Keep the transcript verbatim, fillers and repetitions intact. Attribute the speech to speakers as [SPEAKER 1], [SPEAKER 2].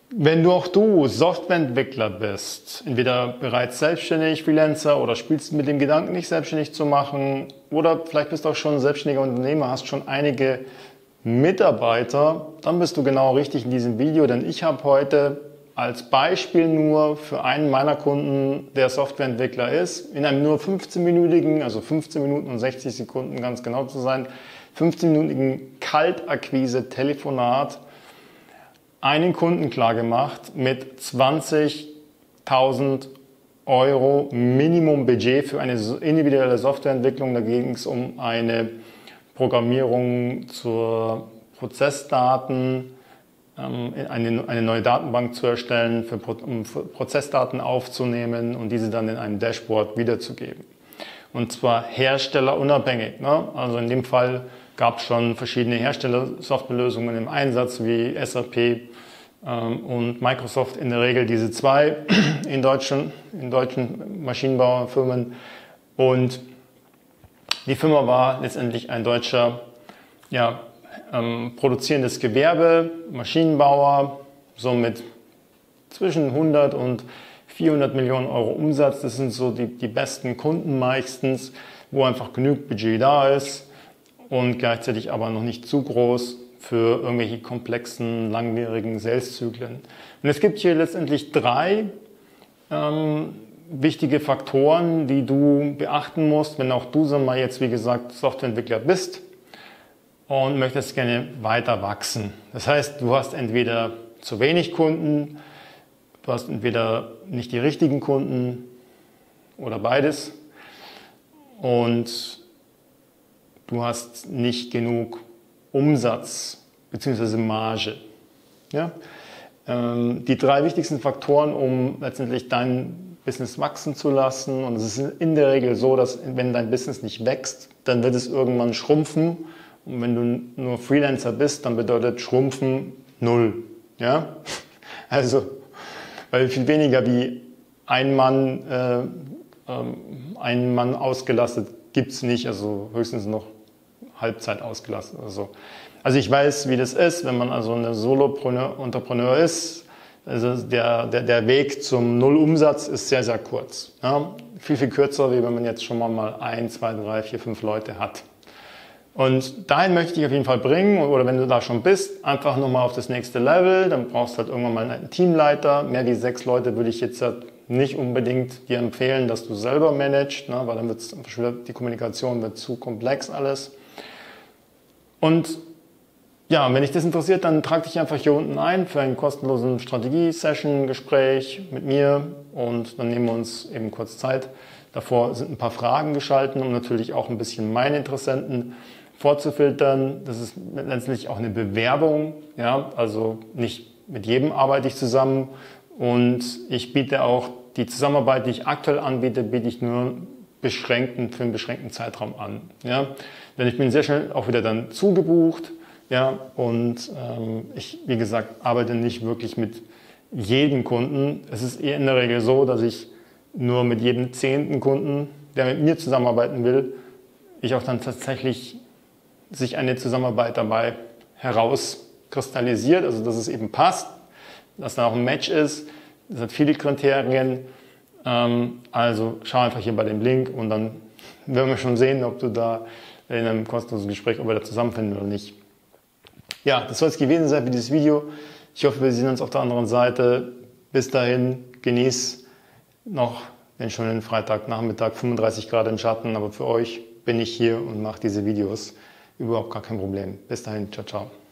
[SPEAKER 1] Wenn du auch du Softwareentwickler bist, entweder bereits selbstständig, Freelancer oder spielst mit dem Gedanken, dich selbstständig zu machen oder vielleicht bist du auch schon ein selbstständiger Unternehmer, hast schon einige Mitarbeiter, dann bist du genau richtig in diesem Video, denn ich habe heute als Beispiel nur für einen meiner Kunden, der Softwareentwickler ist, in einem nur fünfzehnminütigen, also fünfzehn Minuten und sechzig Sekunden ganz genau zu sein, fünfzehnminütigen Kaltakquise-Telefonat einen Kunden klar gemacht mit zwanzigtausend Euro Minimum-Budget für eine individuelle Softwareentwicklung. Da ging es um eine Programmierung zur Prozessdaten, ähm, eine, eine neue Datenbank zu erstellen, für, um Prozessdaten aufzunehmen und diese dann in einem Dashboard wiederzugeben. Und zwar herstellerunabhängig. Ne? Also in dem Fall gab es schon verschiedene Hersteller-Softwarelösungen im Einsatz, wie S A P ähm, und Microsoft, in der Regel diese zwei in deutschen, in deutschen Maschinenbauerfirmen. Und die Firma war letztendlich ein deutscher ja, ähm, produzierendes Gewerbe, Maschinenbauer, so mit zwischen hundert und vierhundert Millionen Euro Umsatz. Das sind so die, die besten Kunden meistens, wo einfach genug Budget da ist und gleichzeitig aber noch nicht zu groß für irgendwelche komplexen, langwierigen Saleszyklen. Und es gibt hier letztendlich drei ähm, wichtige Faktoren, die du beachten musst, wenn auch du so mal jetzt, wie gesagt, Softwareentwickler bist und möchtest gerne weiter wachsen. Das heißt, du hast entweder zu wenig Kunden, du hast entweder nicht die richtigen Kunden oder beides und du hast nicht genug Umsatz bzw. Marge. Ja? Ähm, die drei wichtigsten Faktoren, um letztendlich dein Business wachsen zu lassen. Und es ist in der Regel so, dass wenn dein Business nicht wächst, dann wird es irgendwann schrumpfen. Und wenn du nur Freelancer bist, dann bedeutet Schrumpfen null. Ja? Also, weil viel weniger wie ein Mann, äh, ähm, ein Mann ausgelastet gibt es nicht. Also höchstens noch Halbzeit ausgelastet oder so. Also ich weiß, wie das ist, wenn man also ein Solo-Entrepreneur ist. Also der, der, der Weg zum Nullumsatz ist sehr, sehr kurz. Ja? Viel, viel kürzer, wie wenn man jetzt schon mal, mal ein, zwei, drei, vier, fünf Leute hat. Und dahin möchte ich dich auf jeden Fall bringen. Oder wenn du da schon bist, einfach nochmal auf das nächste Level. Dann brauchst du halt irgendwann mal einen Teamleiter. Mehr wie sechs Leute würde ich jetzt nicht unbedingt dir empfehlen, dass du selber managst, ne? Weil dann wird's, die Kommunikation wird zu komplex alles. Und ja, wenn dich das interessiert, dann trag dich einfach hier unten ein für einen kostenlosen Strategie-Session-Gespräch mit mir und dann nehmen wir uns eben kurz Zeit. Davor sind ein paar Fragen geschalten, um natürlich auch ein bisschen meine Interessenten vorzufiltern. Das ist letztendlich auch eine Bewerbung, ja, also nicht mit jedem arbeite ich zusammen und ich biete auch die Zusammenarbeit, die ich aktuell anbiete, biete ich nur beschränkten, für einen beschränkten Zeitraum an. Ja. Denn ich bin sehr schnell auch wieder dann zugebucht. Ja, und ähm, ich, wie gesagt, arbeite nicht wirklich mit jedem Kunden. Es ist eher in der Regel so, dass ich nur mit jedem zehnten Kunden, der mit mir zusammenarbeiten will, ich auch dann tatsächlich sich eine Zusammenarbeit dabei herauskristallisiert, also dass es eben passt, dass da auch ein Match ist. Das hat viele Kriterien. Ähm, also schau einfach hier bei dem Link und dann werden wir schon sehen, ob du da in einem kostenlosen Gespräch, ob wir da zusammenfinden oder nicht. Ja, das soll es gewesen sein für dieses Video. Ich hoffe, wir sehen uns auf der anderen Seite. Bis dahin, genieß noch den schönen Freitagnachmittag, fünfunddreißig Grad im Schatten, aber für euch bin ich hier und mache diese Videos. Überhaupt gar kein Problem. Bis dahin, ciao, ciao.